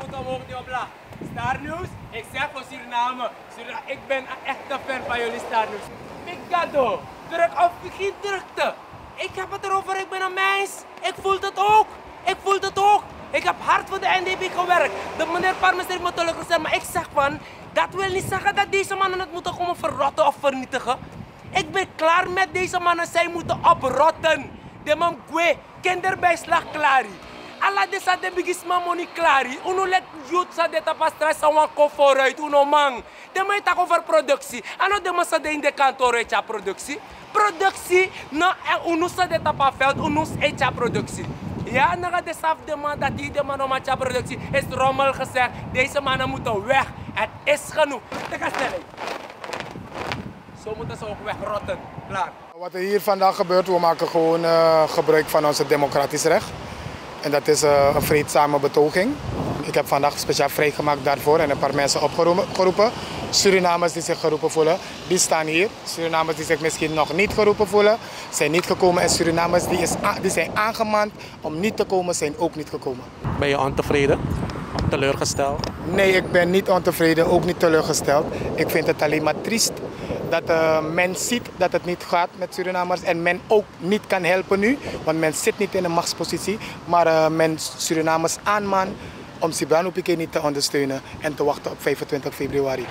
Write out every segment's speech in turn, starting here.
moeten omhoog niet op Star News, ik zeg voor Suriname. Ik ben een echte fan van jullie Star News. Mikado, druk op, geen drukte. Ik heb het erover, ik ben een mens. Ik voel het ook. Ik voel het ook. Ik heb hard voor de NDP gewerkt. De meneer Parmes heeft me teleurgesteld, maar ik zeg van, dat wil niet zeggen dat deze mannen het moeten komen verrotten of vernietigen. Ik ben klaar met deze mannen, zij moeten oprotten. De man gue, kinderbijslag klaar. Alla de sa de bigisma moni klari. Uno let youth sa de tapastra sa wan ko vooruit. Uno mang. De man tak over productie. Ano de man sa de in de kantoor echa productie. Productie na uno sa de tapaveld. Uno echa productie. Ja, naga de saf de man dat die de man om echa productie. Is rommel gezegd. Deze mannen moeten weg. Het is genoeg. De kastelling. Zo moeten ze ook wegrotten. Klaar. Wat er hier vandaag gebeurt, we maken gewoon gebruik van ons democratisch recht. En dat is een vreedzame betoging. Ik heb vandaag speciaal vrijgemaakt daarvoor en een paar mensen opgeroepen. Surinamers die zich geroepen voelen, die staan hier. Surinamers die zich misschien nog niet geroepen voelen, zijn niet gekomen. En Surinamers die zijn aangemaand om niet te komen, zijn ook niet gekomen. Ben je ontevreden? Teleurgesteld? Nee, ik ben niet ontevreden, ook niet teleurgesteld. Ik vind het alleen maar triest dat men ziet dat het niet gaat met Surinamers en men ook niet kan helpen nu, want men zit niet in een machtspositie, maar men Surinamers aanmaant om Sibano Piqué niet te ondersteunen en te wachten op 25 februari.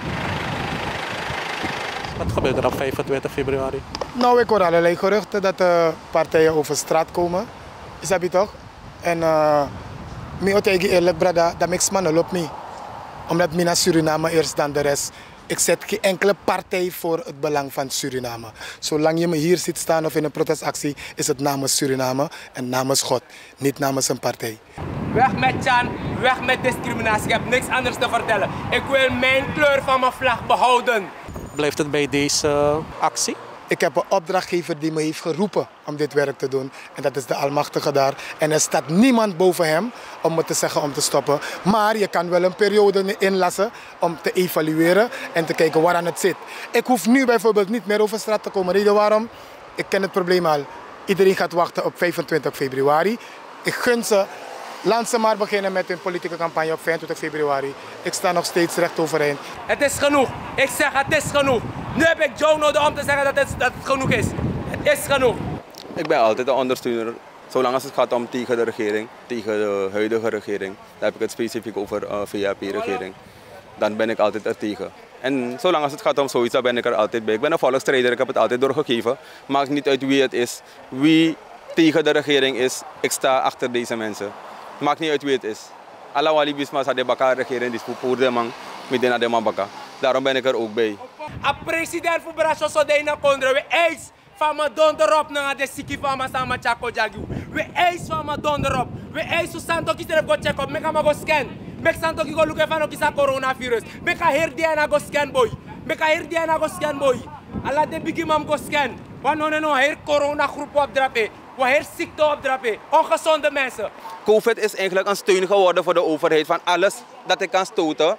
Wat gebeurt er op 25 februari? Nou, ik hoor allerlei geruchten dat partijen over straat komen, is dat toch? En ik zeg eerlijk, brada, dat makes mannen loopt niet. Omdat ik naar Suriname eerst dan de rest. Ik zet geen enkele partij voor het belang van Suriname. Zolang je me hier ziet staan of in een protestactie, is het namens Suriname en namens God, niet namens een partij. Weg met Jan, weg met discriminatie. Ik heb niks anders te vertellen. Ik wil mijn kleur van mijn vlag behouden. Blijft het bij deze actie? Ik heb een opdrachtgever die me heeft geroepen om dit werk te doen. En dat is de Almachtige daar. En er staat niemand boven hem om me te zeggen om te stoppen. Maar je kan wel een periode inlassen om te evalueren en te kijken waar aan het zit. Ik hoef nu bijvoorbeeld niet meer over straat te komen. Reden waarom? Ik ken het probleem al. Iedereen gaat wachten op 25 februari. Ik gun ze. Laat ze maar beginnen met hun politieke campagne op 25 februari. Ik sta nog steeds recht overeind. Het is genoeg. Ik zeg het is genoeg. Nu heb ik Joe nodig om te zeggen dat het genoeg is. Het is genoeg. Ik ben altijd een ondersteuner. Zolang als het gaat om tegen de regering, tegen de huidige regering. Dan heb ik het specifiek over VAP-regering. Dan ben ik altijd er tegen. En zolang als het gaat om zoiets, dan ben ik er altijd bij. Ik ben een volksstrijder, ik heb het altijd doorgegeven. Maakt niet uit wie het is. Wie tegen de regering is, ik sta achter deze mensen. Maakt niet uit wie het is. Alla wali bisma sa de baka regering die voor de man met de man baka. Daarom ben ik er ook bij. A president voor Brasso Sodena Kondre, we eis van me donderop naar de siki van me sama Chaco Jagu. We eis van me donderop. We eis zo santo ki seref go check up. Meka ma go scan. Mek santo ki go look even op isa coronavirus. Meka her die na go scan boy. Meka her die na go scan boy. Alla de bigi mam go scan. Wanneer no her corona groep opdrapen. Waar ziekte opdrapen, ongezonde mensen. COVID is eigenlijk een steun geworden voor de overheid. Van alles dat ik kan stoten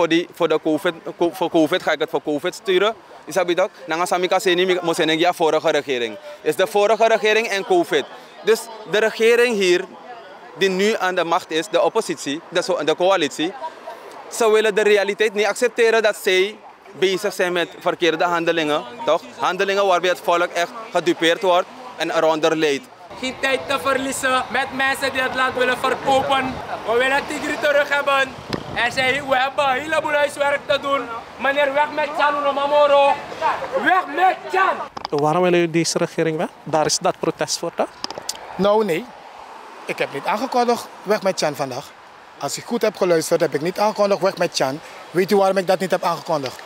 voor COVID ga ik het voor COVID sturen. Is dat bedoeld? Dan gaan we de vorige regering. Is de vorige regering en COVID. Dus de regering hier die nu aan de macht is, de oppositie, de coalitie, ze willen de realiteit niet accepteren dat zij bezig zijn met verkeerde handelingen. Toch? Handelingen waarbij het volk echt gedupeerd wordt en eronder leidt. Geen tijd te verliezen met mensen die het land willen verkopen. We willen Tigri terug hebben. En zei, we hebben een heleboel huiswerk te doen. Meneer, weg met Jan, Mamoro. Weg met Jan! Waarom willen jullie deze regering weg? Daar is dat protest voor, toch? Nou, nee. Ik heb niet aangekondigd weg met Jan vandaag. Als ik goed heb geluisterd, heb ik niet aangekondigd weg met Jan. Weet u waarom ik dat niet heb aangekondigd?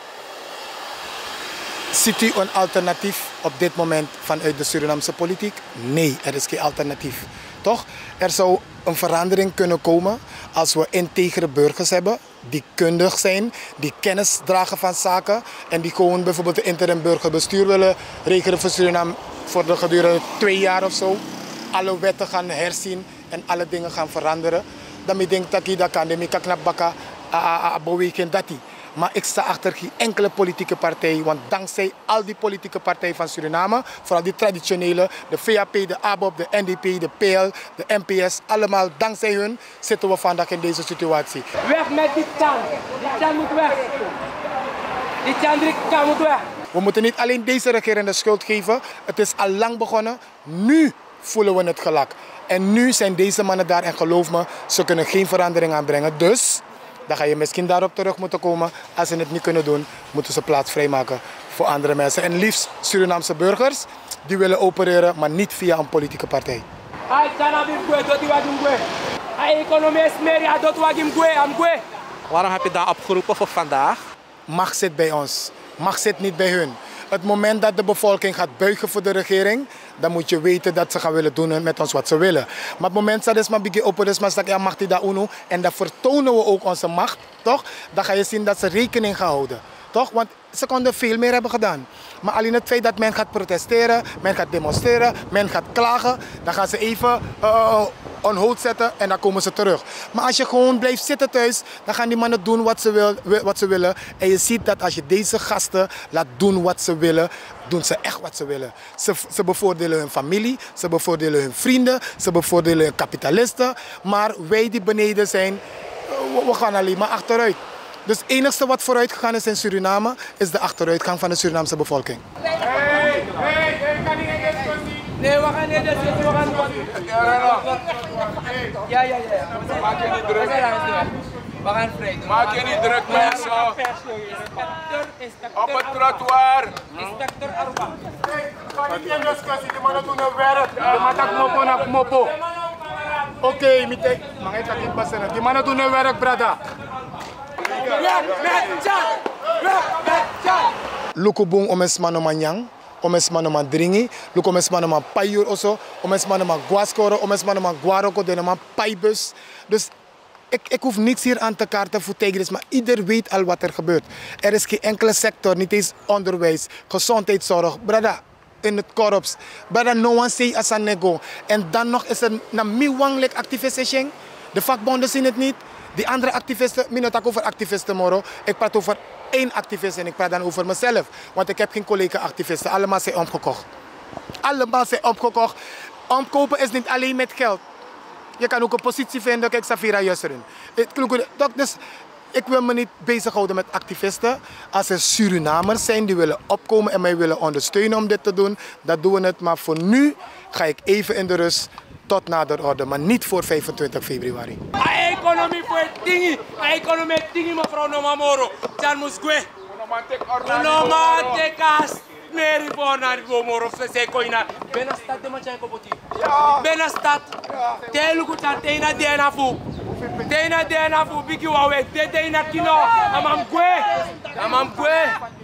Ziet u een alternatief op dit moment vanuit de Surinaamse politiek? Nee, er is geen alternatief. Toch? Er zou een verandering kunnen komen als we integere burgers hebben die kundig zijn, die kennis dragen van zaken en die gewoon bijvoorbeeld de interim burgerbestuur willen regelen voor Suriname voor de gedurende 2 jaar of zo. Alle wetten gaan herzien en alle dingen gaan veranderen. Dan denk ik dat kan, dan kan knap bakken, weekend dat. Maar ik sta achter geen enkele politieke partij. Want dankzij al die politieke partijen van Suriname, vooral die traditionele, de VAP, de ABOP, de NDP, de PL, de NPS, allemaal dankzij hun zitten we vandaag in deze situatie. Weg met die Tjan. Die Tjan moet weg. Die Tjan moet weg. We moeten niet alleen deze regering de schuld geven. Het is al lang begonnen. Nu voelen we het gelak. En nu zijn deze mannen daar en geloof me, ze kunnen geen verandering aanbrengen. Dus dan ga je misschien daarop terug moeten komen. Als ze het niet kunnen doen, moeten ze plaats vrijmaken voor andere mensen. En liefst Surinaamse burgers die willen opereren, maar niet via een politieke partij. Waarom heb je daar opgeroepen voor vandaag? Macht zit bij ons. Macht zit niet bij hun. Het moment dat de bevolking gaat buigen voor de regering, dan moet je weten dat ze gaan willen doen met ons wat ze willen. Maar op het moment dat ze maar biggie open dat ja, macht die daar uno en dan vertonen we ook onze macht, toch? Dan ga je zien dat ze rekening gaan houden. Toch? Want ze konden veel meer hebben gedaan. Maar alleen het feit dat men gaat protesteren, men gaat demonstreren, men gaat klagen, dan gaan ze even on hold zetten en dan komen ze terug. Maar als je gewoon blijft zitten thuis, dan gaan die mannen doen wat ze willen. En je ziet dat als je deze gasten laat doen wat ze willen, doen ze echt wat ze willen. Ze bevoordelen hun familie, ze bevoordelen hun vrienden, ze bevoordelen hun kapitalisten. Maar wij die beneden zijn, we gaan alleen maar achteruit. Dus het enige wat vooruit gegaan is in Suriname, is de achteruitgang van de Surinaamse bevolking. Nee, we gaan niet zitten, we gaan Ja. Maak je niet druk. We gaan vrij. Maak je niet druk, mensen. Op het trottoir. Inspector Arba. Kan niet in discussie, die mannen doen hun werk. Die mannen mopo. Oké, die mannen doen hun werk, brada. Luko bong omes mano manyang, omes mano man dringi, luko omes mano man payur oso, omes mano man guaskoro, omes mano man guaroko, de man paybus. Dus ik hoef niks hier aan te kaarten voor Tigris, maar ieder weet al wat er gebeurt. Er is geen enkele sector, niet eens onderwijs, gezondheidszorg, brada, in het korps. Brada, no one say as a nego. En dan nog is er een miwanglijk activistische. De vakbonden zien het niet. Die andere activisten, ik praat over activisten, Moro. Ik praat over één activist en ik praat dan over mezelf. Want ik heb geen collega-activisten. Allemaal zijn omgekocht. Allemaal zijn omgekocht. Omkopen is niet alleen met geld. Je kan ook een positie vinden. Kijk, Safira Jusseren. Dus ik wil me niet bezighouden met activisten. Als er Surinamers zijn die willen opkomen en mij willen ondersteunen om dit te doen, dan doen we het. Maar voor nu ga ik even in de rust. Tot nader orde, maar niet voor 25 februari. Economie voor dingie. Economie dingie, mevrouw Nomamoro. Jan Musque. Onomatekas. Meri voor naar Gomoro. Ze koina. Benastat de machan kopoti. Benastat. Telugutan teina dena fu. Teina dena fu. Bigi wawe. Teina kino. Amamgue.